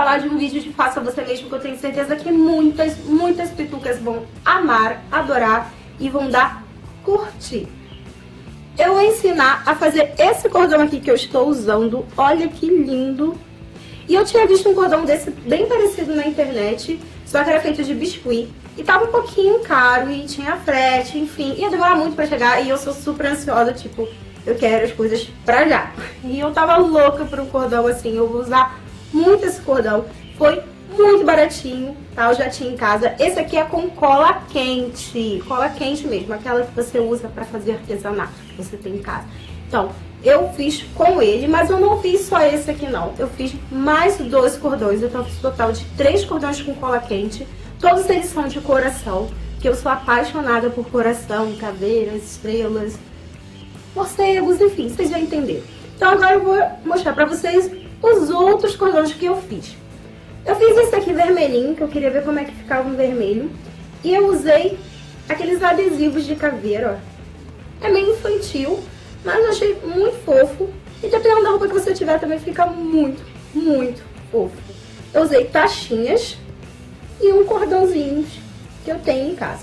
falar de um vídeo de faça você mesmo, que eu tenho certeza que muitas pitucas vão amar, adorar e vão dar curtir. Eu vou ensinar a fazer esse cordão aqui que eu estou usando. Olha que lindo! E eu tinha visto um cordão desse bem parecido na internet, só que era feito de biscuit. E tava um pouquinho caro e tinha frete, enfim, ia demorar muito pra chegar. E eu sou super ansiosa, tipo, eu quero as coisas pra já. E eu tava louca por um cordão assim, eu vou usar muito esse cordão. Foi muito baratinho, tá? Eu já tinha em casa. Esse aqui é com cola quente mesmo, aquela que você usa pra fazer artesanato, que você tem em casa. Então, eu fiz com ele, mas eu não fiz só esse aqui não. Eu fiz mais 2 cordões, então eu fiz um total de 3 cordões com cola quente. Todos eles são de coração, que eu sou apaixonada por coração, caveiras, estrelas, morcegos, enfim, vocês já entenderam. Então agora eu vou mostrar pra vocês os outros cordões que eu fiz. Eu fiz esse aqui vermelhinho, que eu queria ver como é que ficava um vermelho. E eu usei aqueles adesivos de caveira, ó. É meio infantil, mas eu achei muito fofo. E dependendo da roupa que você tiver também fica muito fofo. Eu usei taxinhas e um cordãozinho que eu tenho em casa.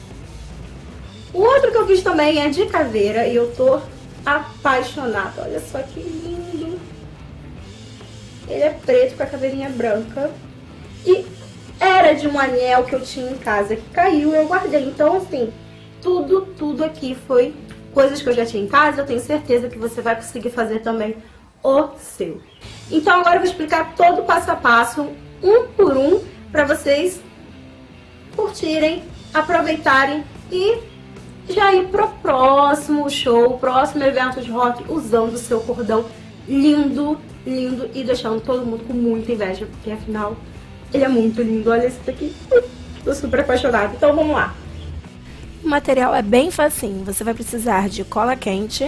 O outro que eu fiz também é de caveira e eu tô apaixonada. Olha só que lindo. Ele é preto com a caveirinha branca. E era de um anel que eu tinha em casa que caiu e eu guardei. Então, assim, tudo aqui foi coisas que eu já tinha em casa. Eu tenho certeza que você vai conseguir fazer também o seu. Então, agora eu vou explicar todo o passo a passo, um por um, para vocês curtirem, aproveitarem e já ir pro próximo show, próximo evento de rock, usando o seu cordão lindo e deixando todo mundo com muita inveja, porque afinal ele é muito lindo. Olha esse daqui, tô super apaixonada. Então vamos lá. O material é bem facinho. Você vai precisar de cola quente,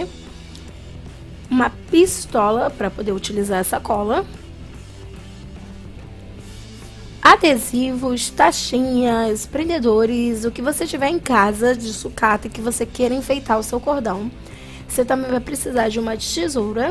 uma pistola para poder utilizar essa cola, adesivos, taxinhas, prendedores, o que você tiver em casa de sucata que você queira enfeitar o seu cordão. Você também vai precisar de uma tesoura,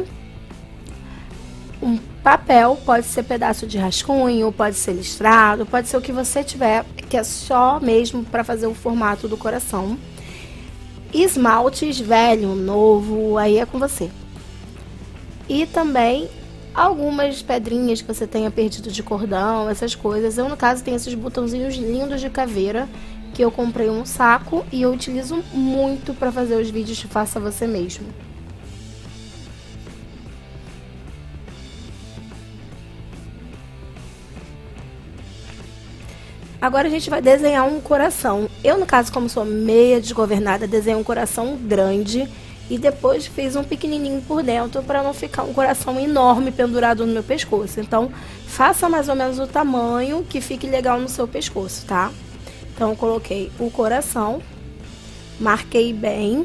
um papel, pode ser pedaço de rascunho, pode ser listrado, pode ser o que você tiver, que é só mesmo para fazer o formato do coração. Esmaltes, velho, novo, aí é com você. E também algumas pedrinhas que você tenha perdido de cordão, essas coisas. Eu, no caso, tenho esses botãozinhos lindos de caveira, que eu comprei um saco e eu utilizo muito para fazer os vídeos de faça você mesmo. Agora a gente vai desenhar um coração. Eu, no caso, como sou meia desgovernada, desenhei um coração grande e depois fiz um pequenininho por dentro para não ficar um coração enorme pendurado no meu pescoço. Então, faça mais ou menos o tamanho que fique legal no seu pescoço, tá? Então, eu coloquei o coração, marquei bem.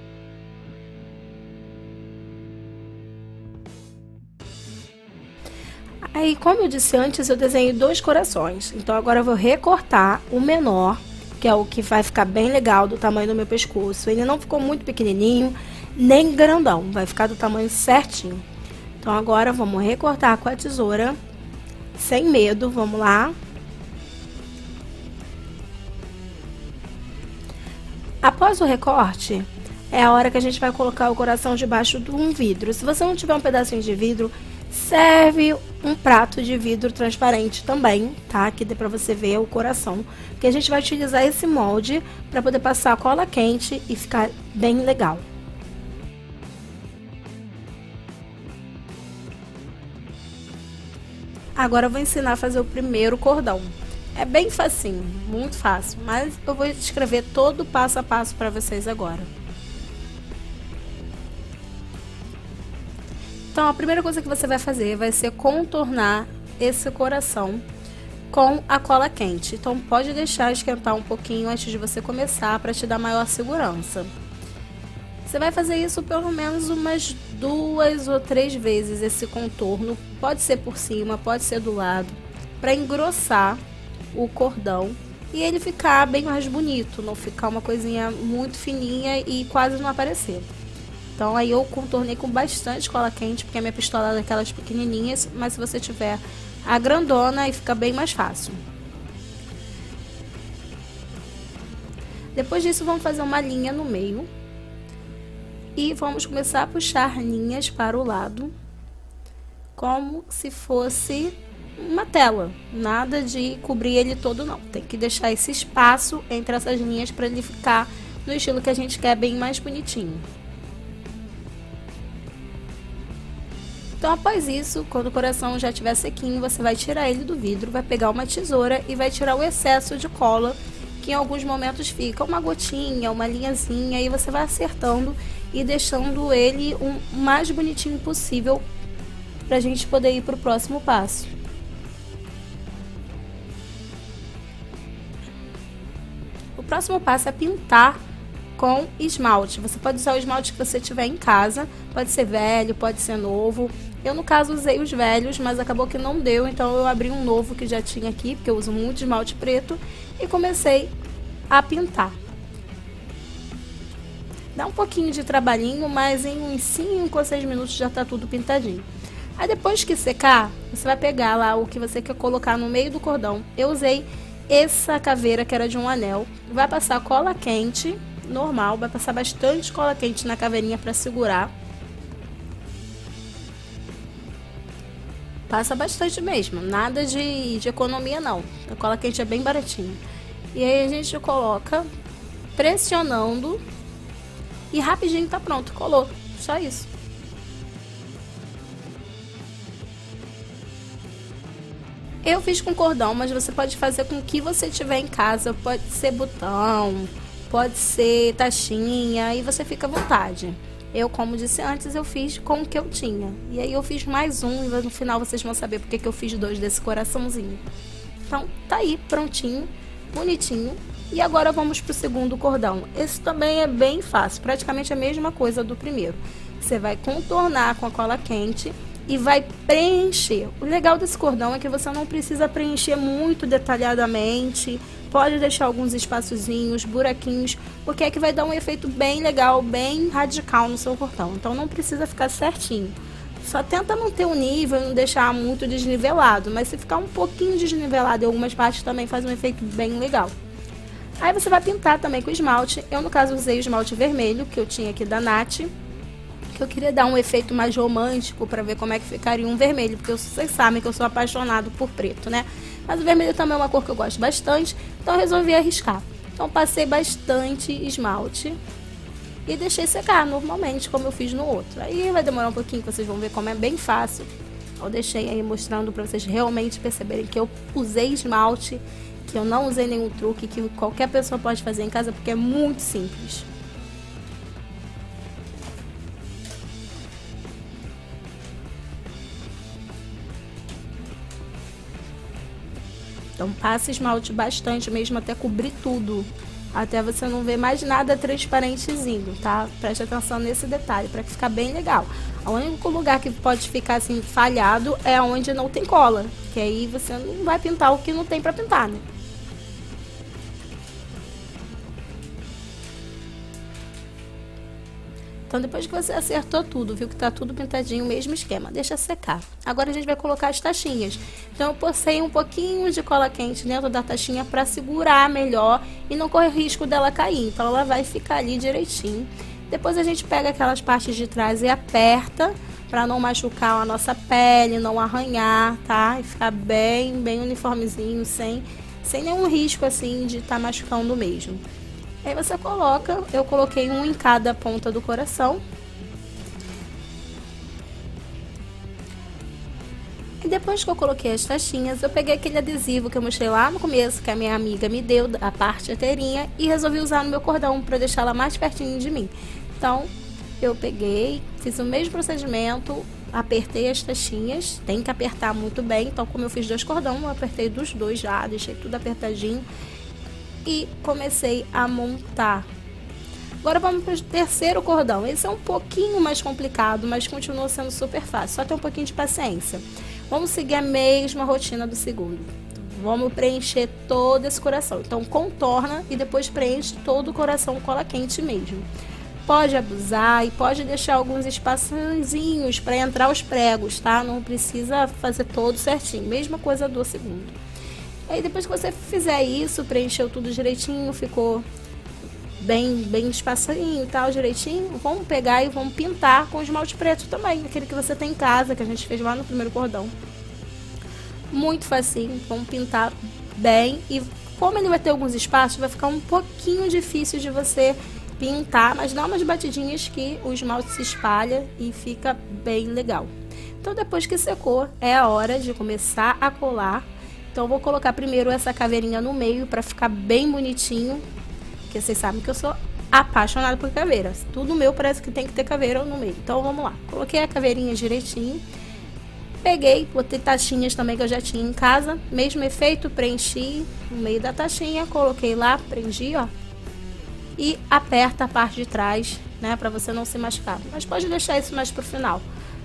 Aí, como eu disse antes, eu desenhei 2 corações. Então, agora eu vou recortar o menor, que é o que vai ficar bem legal, do tamanho do meu pescoço. Ele não ficou muito pequenininho, nem grandão, vai ficar do tamanho certinho. Então, agora vamos recortar com a tesoura, sem medo, vamos lá. Após o recorte, é a hora que a gente vai colocar o coração debaixo de um vidro. Se você não tiver um pedacinho de vidro, serve um prato de vidro transparente também, tá? Que dê pra você ver o coração. Porque a gente vai utilizar esse molde pra poder passar a cola quente e ficar bem legal. Agora eu vou ensinar a fazer o primeiro cordão. É bem facinho, muito fácil, mas eu vou escrever todo o passo a passo pra vocês agora. Então, a primeira coisa que você vai fazer vai ser contornar esse coração com a cola quente. Então, pode deixar esquentar um pouquinho antes de você começar para te dar maior segurança. Você vai fazer isso pelo menos umas 2 ou 3 vezes, esse contorno. Pode ser por cima, pode ser do lado, para engrossar o cordão e ele ficar bem mais bonito, não ficar uma coisinha muito fininha e quase não aparecer. Então aí eu contornei com bastante cola quente, porque a minha pistola é daquelas pequenininhas, mas se você tiver a grandona, aí fica bem mais fácil. Depois disso, vamos fazer uma linha no meio. E vamos começar a puxar linhas para o lado, como se fosse uma tela. Nada de cobrir ele todo, não. Tem que deixar esse espaço entre essas linhas para ele ficar no estilo que a gente quer, bem mais bonitinho. Então, após isso, quando o coração já estiver sequinho, você vai tirar ele do vidro, vai pegar uma tesoura e vai tirar o excesso de cola, que em alguns momentos fica uma gotinha, uma linhazinha, e você vai acertando e deixando ele o mais bonitinho possível pra gente poder ir pro próximo passo. O próximo passo é pintar com esmalte. Você pode usar o esmalte que você tiver em casa, pode ser velho, pode ser novo. Eu, no caso, usei os velhos, mas acabou que não deu, então eu abri um novo que já tinha aqui, porque eu uso muito esmalte preto, e comecei a pintar. Dá um pouquinho de trabalhinho, mas em uns 5 ou 6 minutos já tá tudo pintadinho. Aí depois que secar, você vai pegar lá o que você quer colocar no meio do cordão. Eu usei essa caveira que era de um anel. Vai passar cola quente, normal, vai passar bastante cola quente na caveirinha para segurar. Passa bastante mesmo, nada de economia não. A cola quente é bem baratinha. E aí a gente coloca pressionando e rapidinho tá pronto, colou. Só isso. Eu fiz com cordão, mas você pode fazer com o que você tiver em casa. Pode ser botão, pode ser taxinha, e você fica à vontade. Eu, como disse antes, eu fiz com o que eu tinha. E aí eu fiz mais um, e no final vocês vão saber porque que eu fiz 2 desse coraçãozinho. Então, tá aí, prontinho, bonitinho. E agora vamos pro segundo cordão. Esse também é bem fácil, praticamente a mesma coisa do primeiro. Você vai contornar com a cola quente e vai preencher. O legal desse cordão é que você não precisa preencher muito detalhadamente. Pode deixar alguns espaçozinhos, buraquinhos, porque é que vai dar um efeito bem legal, bem radical no seu cordão. Então não precisa ficar certinho. Só tenta manter o nível e não deixar muito desnivelado. Mas se ficar um pouquinho desnivelado em algumas partes também faz um efeito bem legal. Aí você vai pintar também com esmalte. Eu, no caso, usei o esmalte vermelho, que eu tinha aqui da Nath, que eu queria dar um efeito mais romântico para ver como é que ficaria um vermelho, porque vocês sabem que eu sou apaixonado por preto, né? Mas o vermelho também é uma cor que eu gosto bastante, então eu resolvi arriscar. Então passei bastante esmalte e deixei secar normalmente, como eu fiz no outro. Aí vai demorar um pouquinho, que vocês vão ver como é bem fácil. Eu deixei aí mostrando para vocês realmente perceberem que eu usei esmalte, que eu não usei nenhum truque, que qualquer pessoa pode fazer em casa, porque é muito simples. Então passa esmalte bastante mesmo, até cobrir tudo, até você não ver mais nada transparentezinho, tá? Preste atenção nesse detalhe, para ficar bem legal. O único lugar que pode ficar assim falhado é onde não tem cola, que aí você não vai pintar o que não tem para pintar, né? Então depois que você acertou tudo, viu que tá tudo pintadinho, mesmo esquema, deixa secar. Agora a gente vai colocar as taxinhas. Então eu passei um pouquinho de cola quente dentro da taxinha para segurar melhor e não correr risco dela cair. Então ela vai ficar ali direitinho. Depois a gente pega aquelas partes de trás e aperta para não machucar a nossa pele, não arranhar, tá? E ficar bem uniformezinho, sem nenhum risco assim de estar machucando mesmo. Aí você coloca, eu coloquei um em cada ponta do coração. E depois que eu coloquei as taxinhas, eu peguei aquele adesivo que eu mostrei lá no começo, que a minha amiga me deu, a parte inteirinha, e resolvi usar no meu cordão para deixar ela mais pertinho de mim. Então, eu peguei, fiz o mesmo procedimento, apertei as taxinhas, tem que apertar muito bem. Então, como eu fiz 2 cordões, eu apertei dos 2 já, deixei tudo apertadinho. E comecei a montar. Agora vamos para o terceiro cordão. Esse é um pouquinho mais complicado, mas continua sendo super fácil. Só ter um pouquinho de paciência. Vamos seguir a mesma rotina do segundo. Vamos preencher todo esse coração. Então contorna e depois preenche todo o coração com cola quente mesmo. pode abusar e pode deixar alguns espaçozinhos para entrar os pregos, tá? Não precisa fazer todo certinho, mesma coisa do segundo. Aí depois que você fizer isso, preencheu tudo direitinho, ficou bem espaçadinho e tal, direitinho, vamos pegar e vamos pintar com esmalte preto também, aquele que você tem em casa, que a gente fez lá no primeiro cordão. Muito facinho, vamos pintar bem, e como ele vai ter alguns espaços, vai ficar um pouquinho difícil de você pintar, mas dá umas batidinhas que o esmalte se espalha e fica bem legal. Então depois que secou, é a hora de começar a colar. Então eu vou colocar primeiro essa caveirinha no meio para ficar bem bonitinho, porque vocês sabem que eu sou apaixonada por caveiras. Tudo meu parece que tem que ter caveira no meio. Então vamos lá. Coloquei a caveirinha direitinho. Peguei, botei taxinhas também que eu já tinha em casa. Mesmo efeito, preenchi no meio da taxinha. Coloquei lá, prendi, ó. E aperta a parte de trás, né? Pra você não se machucar. Mas pode deixar isso mais pro final.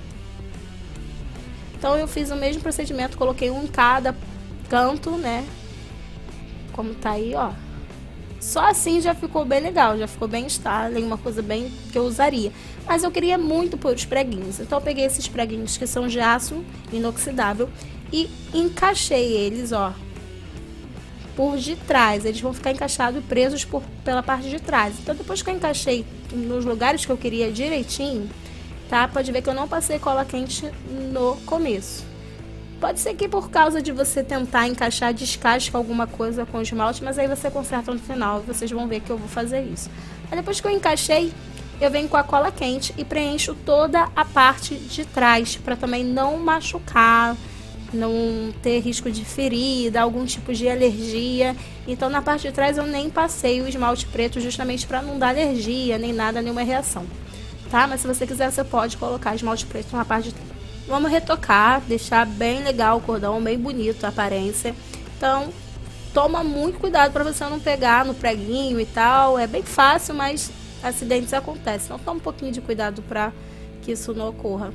Então eu fiz o mesmo procedimento. Coloquei um em cada canto, né? Como tá aí, ó. Só assim já ficou bem legal, já ficou bem estável, uma coisa bem que eu usaria. Mas eu queria muito pôr os preguinhos, então eu peguei esses preguinhos que são de aço inoxidável e encaixei eles, ó, por de trás. Eles vão ficar encaixados e presos pela parte de trás. Então depois que eu encaixei nos lugares que eu queria direitinho, tá? Pode ver que eu não passei cola quente no começo. Pode ser que por causa de você tentar encaixar, descasca alguma coisa com o esmalte, mas aí você conserta no final e vocês vão ver que eu vou fazer isso. Aí depois que eu encaixei, eu venho com a cola quente e preencho toda a parte de trás, para também não machucar, não ter risco de ferida, algum tipo de alergia. Então na parte de trás eu nem passei o esmalte preto justamente para não dar alergia, nem nada, nenhuma reação. Tá? Mas se você quiser, você pode colocar esmalte preto na parte de trás. Vamos retocar, deixar bem legal o cordão, bem bonito a aparência. Então, toma muito cuidado para você não pegar no preguinho e tal. É bem fácil, mas acidentes acontecem. Então, toma um pouquinho de cuidado para que isso não ocorra.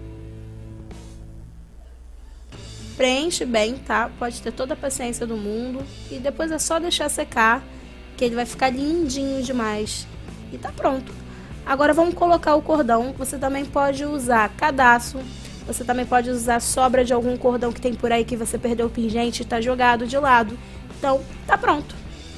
Preenche bem, tá? Pode ter toda a paciência do mundo. E depois é só deixar secar, que ele vai ficar lindinho demais. E tá pronto. Agora vamos colocar o cordão. Você também pode usar cadastro. Você também pode usar sobra de algum cordão que tem por aí que você perdeu o pingente e tá jogado de lado. Então, tá pronto.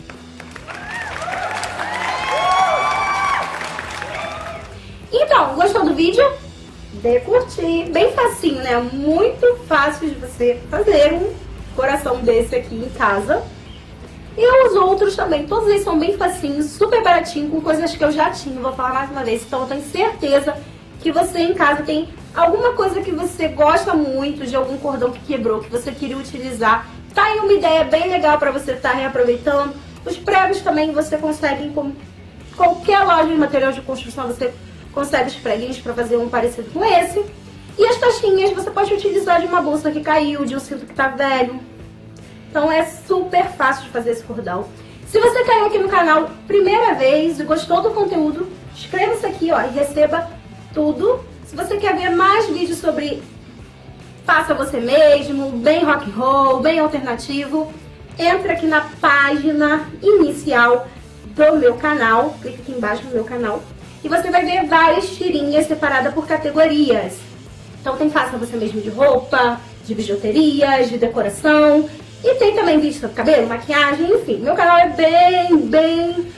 Então, gostou do vídeo? Dê curtir. Bem facinho, né? Muito fácil de você fazer um coração desse aqui em casa. E os outros também. Todos eles são bem facinhos, super baratinhos, com coisas que eu já tinha. Vou falar mais uma vez. Então, eu tenho certeza que você em casa tem alguma coisa que você gosta muito, de algum cordão que quebrou, que você queria utilizar. Tá aí uma ideia bem legal para você estar reaproveitando. Os pregos também você consegue, com qualquer loja de material de construção, você consegue os preguinhos para fazer um parecido com esse. E as taxinhas você pode utilizar de uma bolsa que caiu, de um cinto que tá velho. Então é super fácil de fazer esse cordão. Se você caiu aqui no canal primeira vez e gostou do conteúdo, inscreva-se aqui, ó, e receba tudo. Se você quer ver mais vídeos sobre faça você mesmo, bem rock and roll, bem alternativo, entra aqui na página inicial do meu canal, clica aqui embaixo no meu canal, e você vai ver várias tirinhas separadas por categorias. Então tem faça você mesmo de roupa, de bijuterias, de decoração, e tem também vídeo sobre cabelo, maquiagem, enfim. Meu canal é bem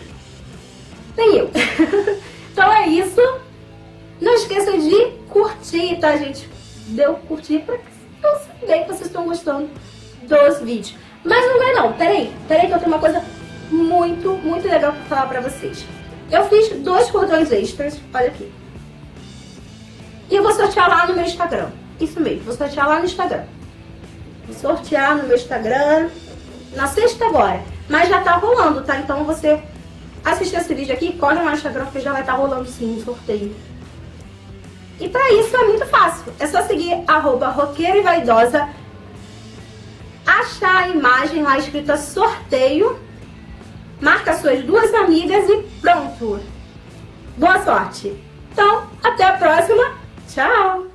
eu. Então é isso. Não esqueça de curtir, tá, gente? Deu curtir pra eu saber que vocês estão gostando dos vídeos. Mas não vai não, peraí que eu tenho uma coisa muito legal pra falar pra vocês. Eu fiz 2 cordões extras, olha aqui. E eu vou sortear lá no meu Instagram. Isso mesmo, vou sortear lá no Instagram. Vou sortear no meu Instagram na sexta agora. Mas já tá rolando, tá? Então você assistir esse vídeo aqui, corre lá no Instagram, porque já vai estar rolando sim o sorteio. E pra isso é muito fácil. É só seguir @roqueiraevaidosa, achar a imagem lá escrita sorteio, marca suas 2 amigas e pronto. Boa sorte. Então, até a próxima. Tchau!